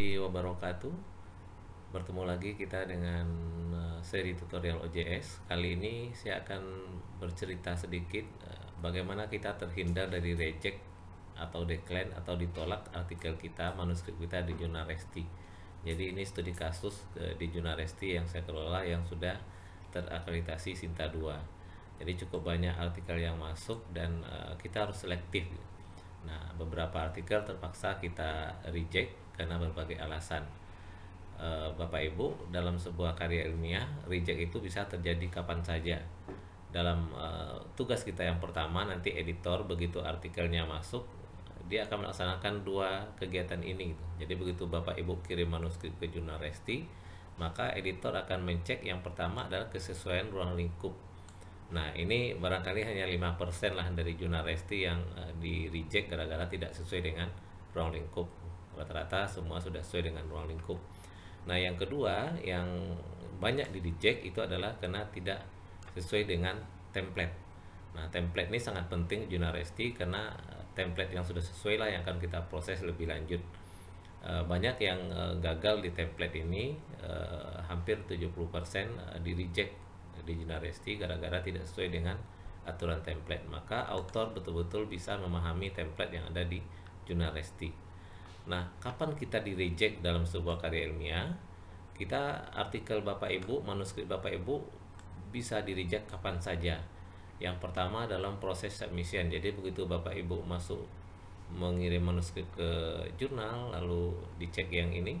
warahmatullahi wabarakatuh. Bertemu lagi kita dengan seri tutorial OJS. Kali ini saya akan bercerita sedikit bagaimana kita terhindar dari reject atau decline atau ditolak artikel kita, manuskrip kita di Jurnal Resti. Jadi ini studi kasus di Jurnal Resti yang saya kelola yang sudah terakreditasi Sinta 2. Jadi cukup banyak artikel yang masuk dan kita harus selektif. Nah, beberapa artikel terpaksa kita reject karena berbagai alasan. Bapak Ibu, dalam sebuah karya ilmiah, reject itu bisa terjadi kapan saja. Dalam tugas kita yang pertama, nanti editor begitu artikelnya masuk, dia akan melaksanakan dua kegiatan ini gitu. Jadi begitu Bapak Ibu kirim manuskrip ke Jurnal Resti, maka editor akan mencek yang pertama adalah kesesuaian ruang lingkup. Nah, ini barangkali hanya 5% lah dari Jurnal Resti yang di reject gara-gara tidak sesuai dengan ruang lingkup. Rata-rata semua sudah sesuai dengan ruang lingkup. Nah, yang kedua yang banyak di reject itu adalah karena tidak sesuai dengan template. Nah, template ini sangat penting Jurnal Resti karena template yang sudah sesuai lah yang akan kita proses lebih lanjut. Banyak yang gagal di template ini, hampir 70% di reject di Jurnal Resti gara-gara tidak sesuai dengan aturan template. Maka author betul-betul bisa memahami template yang ada di Jurnal Resti. Nah, kapan kita di reject dalam sebuah karya ilmiah? Kita artikel Bapak Ibu, manuskrip Bapak Ibu bisa di reject kapan saja. Yang pertama dalam proses submission. Jadi begitu Bapak Ibu masuk mengirim manuskrip ke jurnal lalu dicek yang ini,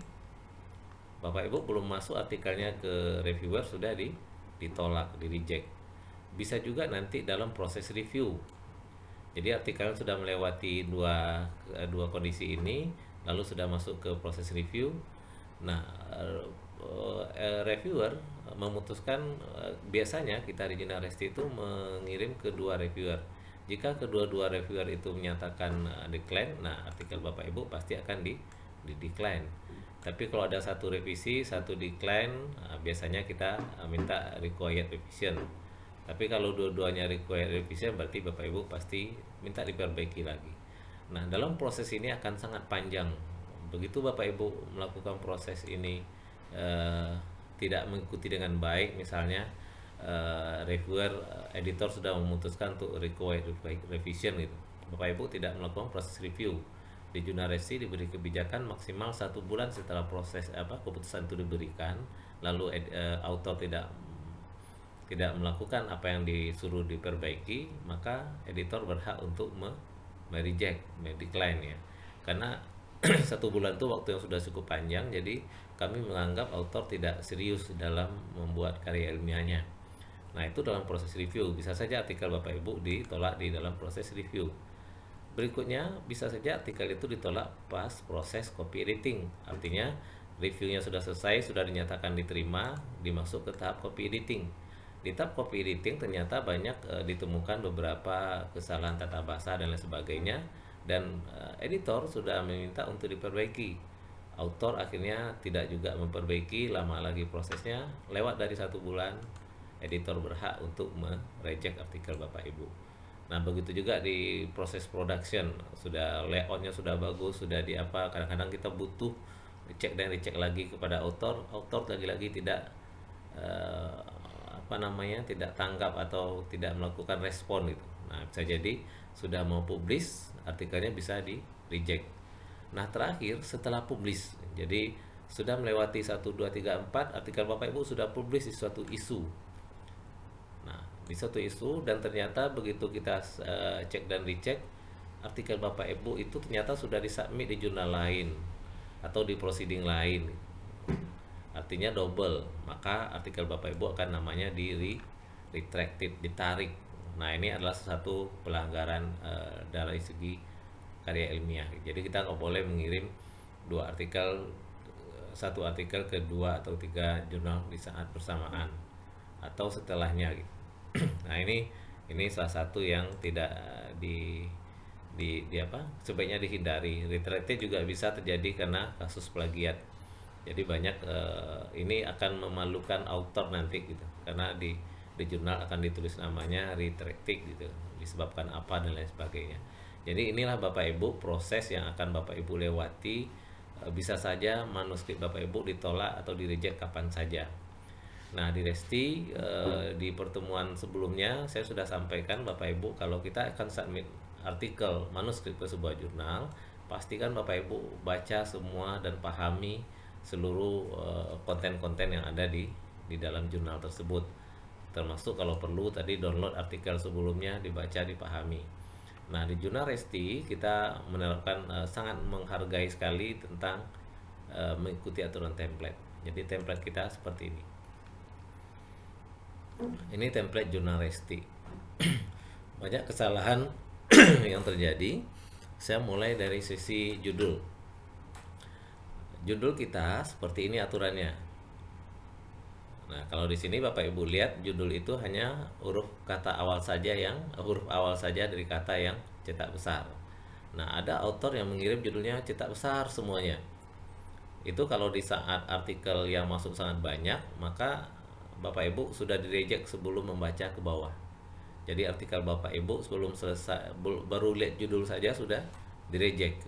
Bapak Ibu belum masuk artikelnya ke reviewer sudah ditolak, di reject. Bisa juga nanti dalam proses review. Jadi artikel sudah melewati dua kondisi ini, lalu sudah masuk ke proses review. Nah, reviewer memutuskan, biasanya kita di Jurnal Resti itu mengirim ke dua reviewer. Jika kedua-dua reviewer itu menyatakan decline, nah artikel Bapak Ibu pasti akan di decline. Tapi kalau ada satu revisi, satu decline, biasanya kita minta required revision. Tapi kalau dua-duanya required revision, berarti Bapak Ibu pasti minta diperbaiki lagi. Nah, dalam proses ini akan sangat panjang. Begitu Bapak Ibu melakukan proses ini tidak mengikuti dengan baik, misalnya reviewer, editor sudah memutuskan untuk required revision gitu, Bapak Ibu tidak melakukan proses review. Di Jurnal Resti diberi kebijakan maksimal 1 bulan setelah proses keputusan itu diberikan, lalu author tidak melakukan apa yang disuruh diperbaiki, maka editor berhak untuk mereject, decline ya. Karena 1 bulan itu waktu yang sudah cukup panjang, jadi kami menganggap author tidak serius dalam membuat karya ilmiahnya. Nah, itu dalam proses review. Bisa saja artikel Bapak Ibu ditolak di dalam proses review. Berikutnya, bisa saja artikel itu ditolak pas proses copy editing. Artinya, reviewnya sudah selesai, sudah dinyatakan diterima, dimasuk ke tahap copy editing. Di tahap copy editing ternyata banyak ditemukan beberapa kesalahan tata bahasa dan lain sebagainya, dan editor sudah meminta untuk diperbaiki. Author akhirnya tidak juga memperbaiki, lama lagi prosesnya, lewat dari 1 bulan, editor berhak untuk mereject artikel Bapak Ibu. Nah, begitu juga di proses production, sudah layoutnya sudah bagus, sudah di apa, kadang-kadang kita butuh dicek dan dicek lagi kepada author lagi-lagi tidak tidak tanggap atau tidak melakukan respon gitu. Nah, bisa jadi sudah mau publish, artikelnya bisa di reject. Nah, terakhir setelah publish, jadi sudah melewati 1, 2, 3, 4, artikel Bapak Ibu sudah publish di suatu isu. Nah, di suatu isu, dan ternyata begitu kita cek dan recheck, artikel Bapak Ibu itu ternyata sudah disubmit di jurnal lain atau di proceeding lain. Artinya double, maka artikel Bapak Ibu akan namanya retracted, ditarik. Nah, ini adalah satu pelanggaran dari segi karya ilmiah. Jadi kita nggak boleh mengirim satu artikel ke 2 atau 3 jurnal di saat bersamaan atau setelahnya gitu. Nah, ini salah satu yang tidak sebaiknya dihindari. Retracted juga bisa terjadi karena kasus plagiat. Jadi banyak ini akan memalukan author nanti gitu, karena di jurnal akan ditulis namanya retracted gitu, disebabkan apa dan lain sebagainya. Jadi inilah Bapak Ibu proses yang akan Bapak Ibu lewati bisa saja manuskrip Bapak Ibu ditolak atau di reject kapan saja. Nah, di Resti di pertemuan sebelumnya saya sudah sampaikan Bapak Ibu, kalau kita akan submit artikel manuskrip ke sebuah jurnal, pastikan Bapak Ibu baca semua dan pahami seluruh konten-konten yang ada di dalam jurnal tersebut. Termasuk kalau perlu tadi download artikel sebelumnya, dibaca, dipahami. Nah, di jurnal Resti kita menerapkan sangat menghargai sekali tentang mengikuti aturan template. Jadi template kita seperti ini. Ini template jurnal Resti. Banyak kesalahan yang terjadi. Saya mulai dari sisi judul. Judul kita seperti ini aturannya. Nah, kalau di sini Bapak Ibu lihat, judul itu hanya huruf awal saja dari kata yang cetak besar. Nah, ada author yang mengirim judulnya cetak besar semuanya. Itu kalau di saat artikel yang masuk sangat banyak, maka Bapak Ibu sudah di-reject sebelum membaca ke bawah. Jadi artikel Bapak Ibu sebelum selesai, baru lihat judul saja sudah di-reject.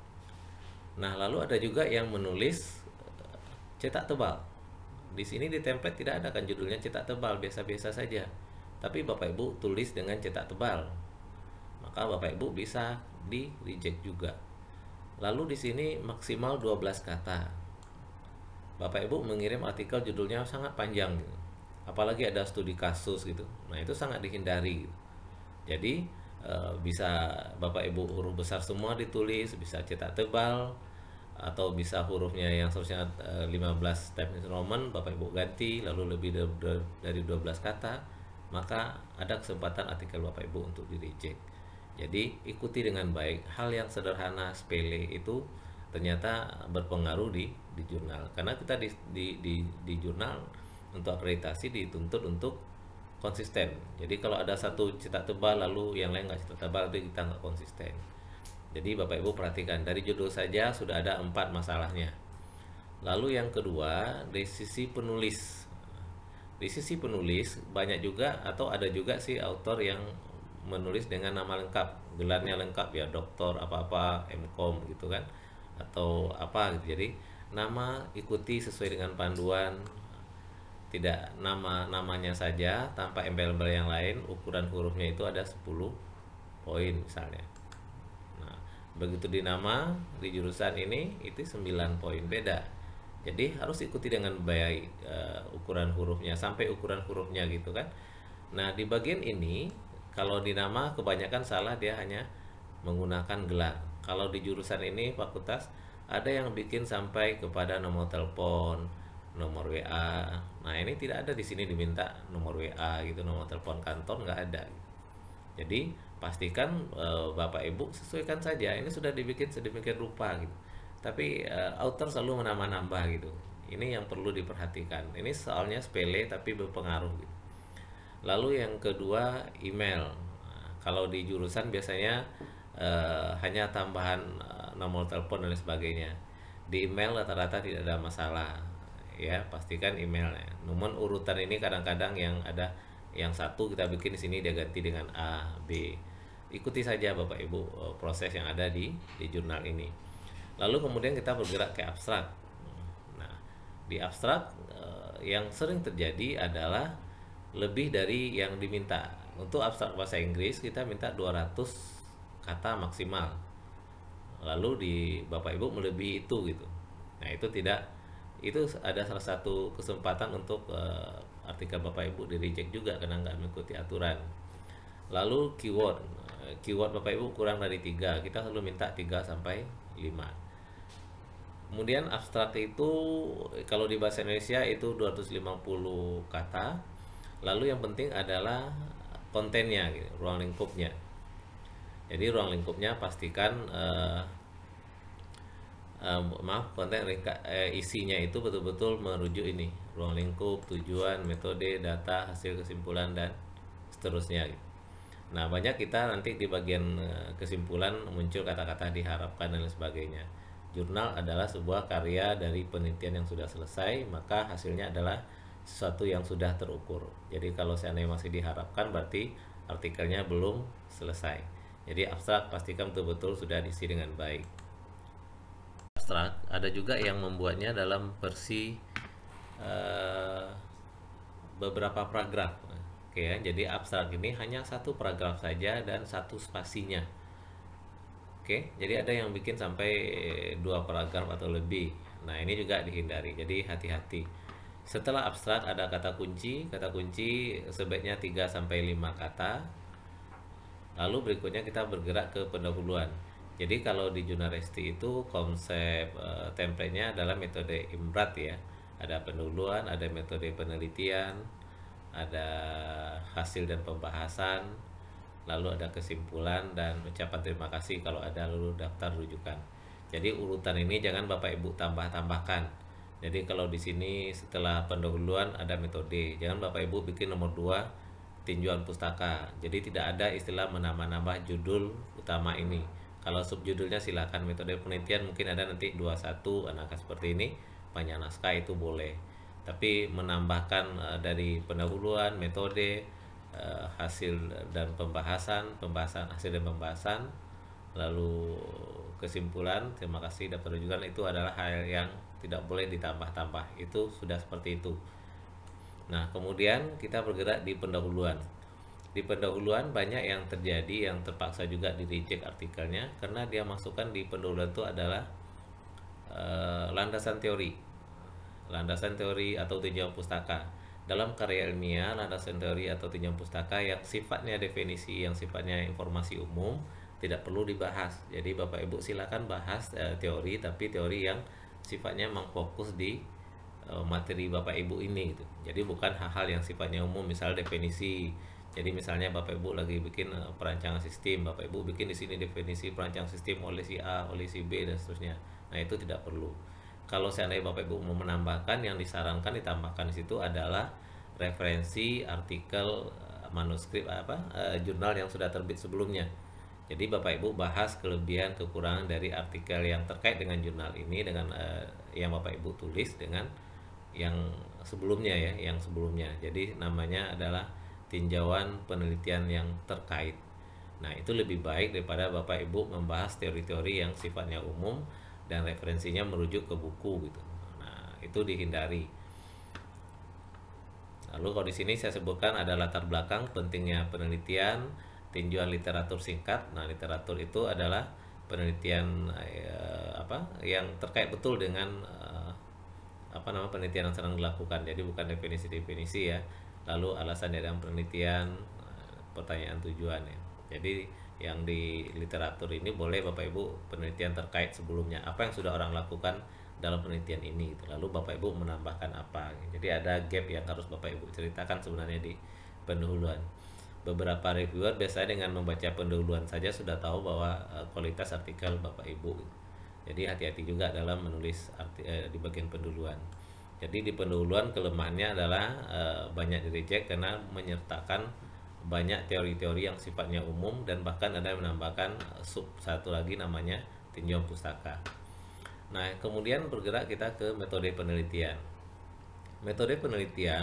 Nah, lalu ada juga yang menulis cetak tebal. Di sini di template tidak ada kan judulnya cetak tebal, biasa-biasa saja. Tapi Bapak Ibu tulis dengan cetak tebal, maka Bapak Ibu bisa di-reject juga. Lalu di sini maksimal 12 kata. Bapak Ibu mengirim artikel judulnya sangat panjang gitu. Apalagi ada studi kasus gitu. Nah, itu sangat dihindari gitu. Jadi bisa Bapak Ibu huruf besar semua ditulis, bisa cetak tebal, atau bisa hurufnya yang seharusnya 15 Times New Roman Bapak Ibu ganti, lalu lebih dari 12 kata, maka ada kesempatan artikel Bapak Ibu untuk di reject. Jadi ikuti dengan baik. Hal yang sederhana, sepele itu ternyata berpengaruh di jurnal, karena kita di jurnal untuk akreditasi dituntut untuk konsisten. Jadi kalau ada satu cetak tebal lalu yang lain nggak cetak tebal, itu kita nggak konsisten. Jadi Bapak Ibu perhatikan, dari judul saja sudah ada 4 masalahnya. Lalu yang kedua, dari sisi penulis. Di sisi penulis banyak juga, atau ada juga sih author yang menulis dengan nama lengkap, gelarnya lengkap ya, doktor apa-apa, MCom gitu kan, atau apa gitu. Jadi nama ikuti sesuai dengan panduan, tidak namanya saja tanpa embel-embel yang lain. Ukuran hurufnya itu ada 10 poin misalnya. Begitu di nama, di jurusan ini itu 9 poin beda. Jadi harus ikuti dengan baik ukuran hurufnya, sampai ukuran hurufnya gitu kan. Nah, di bagian ini kalau di nama kebanyakan salah, dia hanya menggunakan gelar. Kalau di jurusan ini fakultas ada yang bikin sampai kepada nomor telepon, nomor WA. Nah, ini tidak ada di sini diminta nomor WA gitu, nomor telepon kantor nggak ada. Jadi pastikan Bapak Ibu sesuaikan saja. Ini sudah dibikin sedemikian rupa gitu. Tapi author selalu menambah-nambah gitu. Ini yang perlu diperhatikan. Ini soalnya sepele tapi berpengaruh gitu. Lalu yang kedua, email. Nah, kalau di jurusan biasanya hanya tambahan nomor telepon dan sebagainya. Di email rata-rata tidak ada masalah. Ya, pastikan emailnya. Namun urutan ini kadang-kadang yang ada yang satu kita bikin di sini dia ganti dengan A, B. Ikuti saja Bapak Ibu proses yang ada di jurnal ini. Lalu kemudian kita bergerak ke abstrak. Nah, di abstrak yang sering terjadi adalah lebih dari yang diminta. Untuk abstrak bahasa Inggris kita minta 200 kata maksimal. Lalu di Bapak Ibu melebihi itu gitu. Nah, itu ada salah satu kesempatan untuk artikel Bapak Ibu di reject juga karena nggak mengikuti aturan. Lalu keyword Bapak Ibu kurang dari 3, kita selalu minta 3 sampai 5. Kemudian abstrak itu kalau di bahasa Indonesia itu 250 kata. Lalu yang penting adalah kontennya gitu, ruang lingkupnya. Jadi ruang lingkupnya pastikan konten isinya itu betul-betul merujuk ini, ruang lingkup, tujuan, metode, data, hasil, kesimpulan, dan seterusnya gitu. Nah, banyak kita nanti di bagian kesimpulan muncul kata-kata diharapkan dan lain sebagainya. Jurnal adalah sebuah karya dari penelitian yang sudah selesai, maka hasilnya adalah sesuatu yang sudah terukur. Jadi kalau seandainya masih diharapkan, berarti artikelnya belum selesai. Jadi abstrak pastikan betul-betul sudah diisi dengan baik. abstrak, ada juga yang membuatnya dalam versi eh, beberapa paragraf. Oke ya, jadi abstrak ini hanya satu paragraf saja dan satu spasinya. Oke, jadi ada yang bikin sampai dua paragraf atau lebih. Nah, ini juga dihindari. Jadi hati-hati. Setelah abstrak ada kata kunci. Kata kunci sebaiknya 3 sampai 5 kata. Lalu berikutnya kita bergerak ke pendahuluan. Jadi kalau di Jurnalisti itu konsep template-nya adalah metode IMBRAT ya. Ada pendahuluan, ada metode penelitian, ada hasil dan pembahasan, lalu ada kesimpulan dan ucapan terima kasih kalau ada, lalu daftar rujukan. Jadi urutan ini jangan Bapak Ibu tambah-tambahkan. Jadi kalau di sini setelah pendahuluan ada metode, jangan Bapak Ibu bikin nomor 2 tinjauan pustaka. Jadi tidak ada istilah menambah-nambah judul utama ini. Kalau subjudulnya silakan. Metode penelitian mungkin ada nanti 21, nah seperti ini. Panjang naskah itu boleh. Tapi menambahkan dari pendahuluan, metode, hasil dan pembahasan, hasil dan pembahasan, lalu kesimpulan, terima kasih, daftar rujukan, itu adalah hal yang tidak boleh ditambah-tambah. Itu sudah seperti itu. Nah, kemudian kita bergerak di pendahuluan. Di pendahuluan banyak yang terjadi, yang terpaksa juga di reject artikelnya karena dia masukkan di pendahuluan itu adalah landasan teori atau tinjauan pustaka. Dalam karya ilmiah, landasan teori atau tinjauan pustaka yang sifatnya definisi, yang sifatnya informasi umum, tidak perlu dibahas. Jadi Bapak Ibu silakan bahas teori, tapi teori yang sifatnya memang fokus di materi Bapak Ibu ini gitu. Jadi bukan hal-hal yang sifatnya umum, misal definisi. Jadi misalnya Bapak Ibu lagi bikin perancangan sistem, Bapak Ibu bikin di sini definisi perancangan sistem oleh si A, oleh si B dan seterusnya. Nah, itu tidak perlu. Kalau seandainya Bapak Ibu mau menambahkan, yang disarankan ditambahkan di situ adalah referensi artikel, manuskrip jurnal yang sudah terbit sebelumnya. Jadi Bapak Ibu bahas kelebihan kekurangan dari artikel yang terkait dengan jurnal ini dengan yang Bapak Ibu tulis dengan yang sebelumnya ya, yang sebelumnya. Jadi namanya adalah tinjauan penelitian yang terkait. Nah, itu lebih baik daripada Bapak Ibu membahas teori-teori yang sifatnya umum dan referensinya merujuk ke buku gitu. Nah, itu dihindari. Lalu kalau di sini saya sebutkan ada latar belakang pentingnya penelitian, tinjauan literatur singkat. Nah, literatur itu adalah penelitian yang terkait betul dengan penelitian yang sedang dilakukan. Jadi bukan definisi-definisi ya. Lalu alasan dalam penelitian, pertanyaan tujuan ya. Jadi yang di literatur ini boleh Bapak Ibu penelitian terkait sebelumnya, apa yang sudah orang lakukan dalam penelitian ini gitu. Lalu Bapak Ibu menambahkan apa. Jadi ada gap yang harus Bapak Ibu ceritakan sebenarnya di pendahuluan. Beberapa reviewer biasanya dengan membaca pendahuluan saja sudah tahu bahwa kualitas artikel Bapak Ibu. Jadi hati-hati juga dalam menulis di bagian pendahuluan. Jadi di pendahuluan kelemahannya adalah banyak di reject karena menyertakan banyak teori-teori yang sifatnya umum dan bahkan ada yang menambahkan sub satu lagi namanya tinjauan pustaka. Nah, kemudian bergerak kita ke metode penelitian. Metode penelitian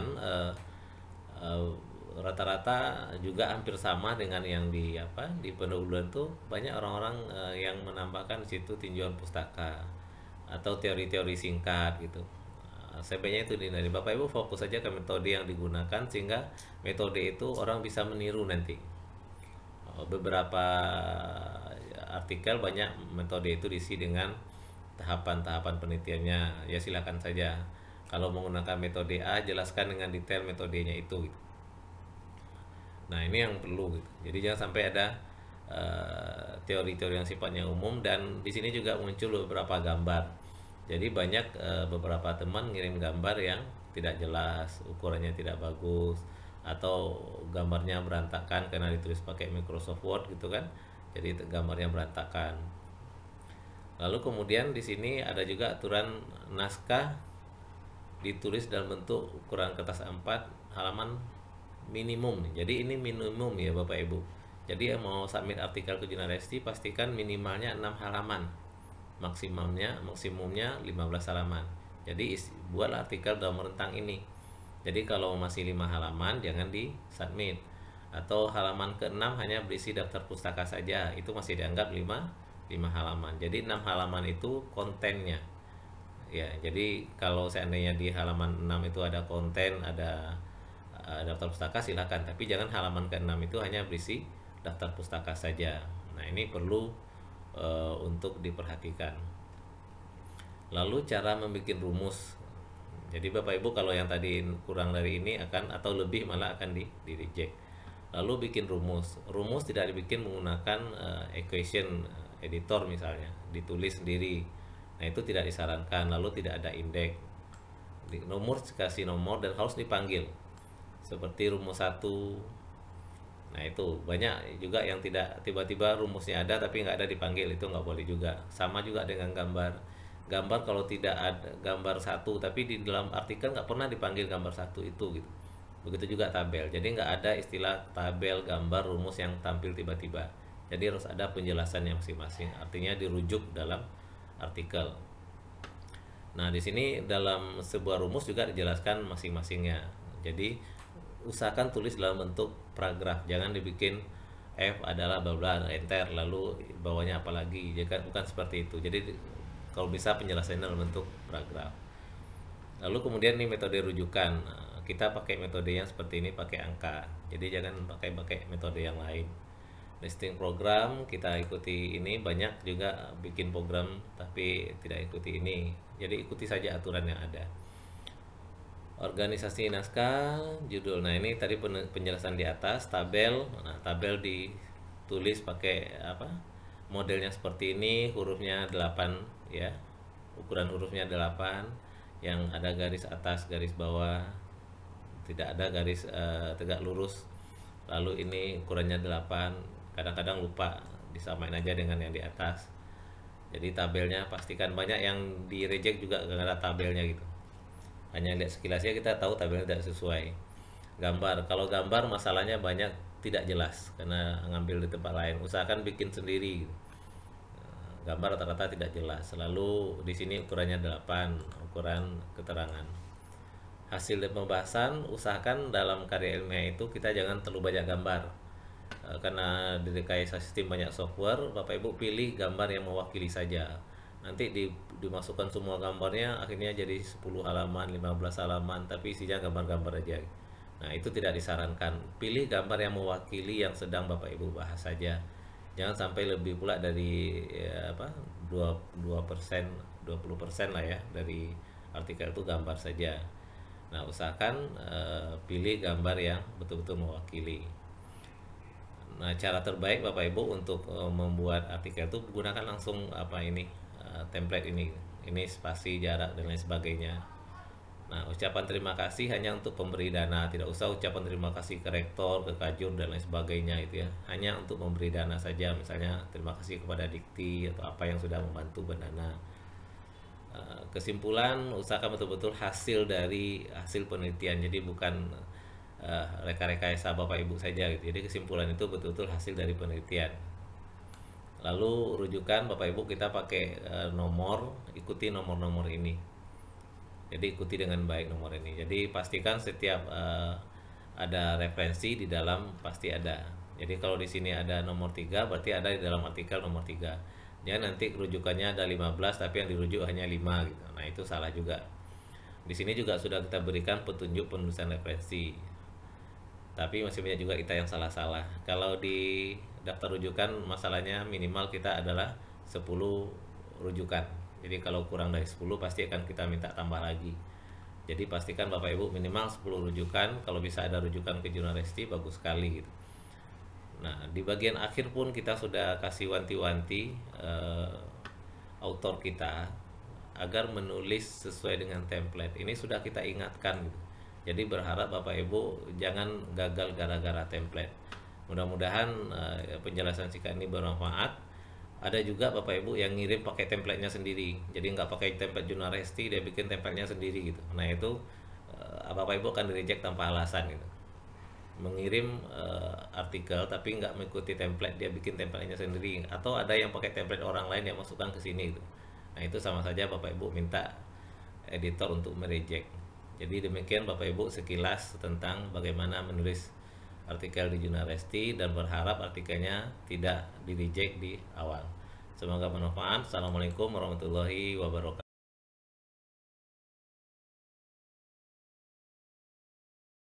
rata-rata juga hampir sama dengan yang di pendahuluan tuh banyak orang-orang yang menambahkan di situ tinjauan pustaka atau teori-teori singkat gitu. Sebenarnya itu dari Bapak Ibu fokus saja ke metode yang digunakan sehingga metode itu orang bisa meniru nanti. Beberapa artikel banyak metode itu diisi dengan tahapan-tahapan penelitiannya. Ya silakan saja. Kalau menggunakan metode A, jelaskan dengan detail metodenya itu gitu. Nah, ini yang perlu gitu. Jadi jangan sampai ada teori-teori yang sifatnya umum, dan di sini juga muncul beberapa gambar. Jadi banyak beberapa teman ngirim gambar yang tidak jelas, ukurannya tidak bagus, atau gambarnya berantakan karena ditulis pakai Microsoft Word gitu kan. Jadi gambarnya berantakan. Lalu kemudian di sini ada juga aturan naskah ditulis dalam bentuk ukuran kertas A4 halaman minimum. Jadi ini minimum ya Bapak Ibu. Jadi yang mau submit artikel ke Jurnalisti pastikan minimalnya 6 halaman. Maksimumnya 15 halaman. Jadi buatlah artikel dalam rentang ini. Jadi kalau masih 5 halaman jangan di submit. Atau halaman ke-6 hanya berisi daftar pustaka saja, itu masih dianggap 5 5 halaman. Jadi 6 halaman itu kontennya. Ya, jadi kalau seandainya di halaman 6 itu ada konten, ada daftar pustaka, silakan, tapi jangan halaman ke-6 itu hanya berisi daftar pustaka saja. Nah, ini perlu untuk diperhatikan. Lalu cara membuat rumus. Jadi Bapak Ibu kalau yang tadi kurang dari ini akan atau lebih malah akan di reject. Lalu bikin rumus. Rumus tidak dibikin menggunakan equation editor misalnya, ditulis sendiri. Nah, itu tidak disarankan. Lalu tidak ada indeks. Di nomor dikasih nomor dan harus dipanggil. Seperti rumus 1. Nah, itu banyak juga yang tidak tiba-tiba rumusnya ada tapi nggak ada dipanggil, itu nggak boleh juga. Sama juga dengan gambar. Gambar kalau tidak ada gambar 1 tapi di dalam artikel nggak pernah dipanggil gambar 1 itu gitu. Begitu juga tabel. Jadi nggak ada istilah tabel, gambar, rumus yang tampil tiba-tiba. Jadi harus ada penjelasannya masing-masing. Artinya dirujuk dalam artikel. Nah, di sini dalam sebuah rumus juga dijelaskan masing-masingnya. Jadi usahakan tulis dalam bentuk paragraf, jangan dibikin F adalah bla bla enter lalu bawahnya apa lagi. Bukan seperti itu. Jadi kalau bisa penjelasannya dalam bentuk paragraf. Lalu kemudian nih metode rujukan. Nah, kita pakai metode yang seperti ini, pakai angka. Jadi jangan pakai metode yang lain. Listing program kita ikuti ini, banyak juga bikin program tapi tidak ikuti ini. Jadi ikuti saja aturan yang ada. Organisasi naskah, judul. Nah, ini tadi penjelasan di atas, tabel. Nah, tabel ditulis pakai apa? Modelnya seperti ini, hurufnya 8 ya. Ukuran hurufnya 8 yang ada garis atas, garis bawah. Tidak ada garis tegak lurus. Lalu ini ukurannya 8. Kadang-kadang lupa, disamain aja dengan yang di atas. Jadi tabelnya pastikan, banyak yang di reject juga karena ada tabelnya gitu. Hanya lihat sekilasnya kita tahu tabelnya tidak sesuai. Gambar, kalau gambar masalahnya banyak tidak jelas karena ngambil di tempat lain. Usahakan bikin sendiri. Gambar rata-rata tidak jelas. Lalu di sini ukurannya 8, ukuran keterangan. Hasil dari pembahasan, usahakan dalam karya ilmiah itu kita jangan terlalu banyak gambar. Karena di rekayasa sistem banyak software, Bapak Ibu pilih gambar yang mewakili saja. Nanti dimasukkan semua gambarnya, akhirnya jadi 10 halaman, 15 halaman, tapi isinya gambar-gambar aja. Nah, itu tidak disarankan. Pilih gambar yang mewakili yang sedang Bapak Ibu bahas saja. Jangan sampai lebih pula dari 2%, 20% lah ya dari artikel itu gambar saja. Nah, usahakan pilih gambar yang betul-betul mewakili. Nah, cara terbaik Bapak Ibu untuk membuat artikel itu gunakan langsung template ini spasi, jarak dan lain sebagainya. Nah, ucapan terima kasih hanya untuk pemberi dana, tidak usah ucapan terima kasih ke rektor, ke kajur dan lain sebagainya itu ya. Hanya untuk memberi dana saja, misalnya terima kasih kepada Dikti atau apa yang sudah membantu berdana. Kesimpulan, usahakan betul-betul hasil dari hasil penelitian, jadi bukan reka-rekayasa Bapak Ibu saja gitu. Jadi kesimpulan itu betul-betul hasil dari penelitian. Lalu rujukan Bapak Ibu kita pakai nomor, ikuti nomor-nomor ini. Jadi ikuti dengan baik nomor ini. Jadi pastikan setiap ada referensi di dalam pasti ada. Jadi kalau di sini ada nomor 3 berarti ada di dalam artikel nomor 3. Jangan nanti rujukannya ada 15 tapi yang dirujuk hanya 5 gitu. Nah, itu salah juga. Di sini juga sudah kita berikan petunjuk penulisan referensi. Tapi masih banyak juga kita yang salah-salah. Kalau di daftar rujukan masalahnya minimal kita adalah 10 rujukan. Jadi kalau kurang dari 10 pasti akan kita minta tambah lagi. Jadi pastikan Bapak Ibu minimal 10 rujukan. Kalau bisa ada rujukan ke jurnal resti bagus sekali gitu. Nah, di bagian akhir pun kita sudah kasih wanti-wanti autor kita agar menulis sesuai dengan template. Ini sudah kita ingatkan gitu. Jadi berharap Bapak Ibu jangan gagal gara-gara template. Mudah-mudahan penjelasan singkat ini bermanfaat. Ada juga Bapak Ibu yang ngirim pakai templatenya sendiri. Jadi nggak pakai template jurnal resti, dia bikin templatenya sendiri gitu. Nah, itu Bapak Ibu akan di-reject tanpa alasan gitu. Mengirim artikel tapi nggak mengikuti template, dia bikin templatenya sendiri. Atau ada yang pakai template orang lain yang masukkan ke sini gitu. Nah, itu sama saja Bapak Ibu minta editor untuk mereject. Jadi demikian Bapak Ibu sekilas tentang bagaimana menulis artikel di jurnal resti dan berharap artikelnya tidak di reject di awal. Semoga bermanfaat. Assalamualaikum warahmatullahi wabarakatuh.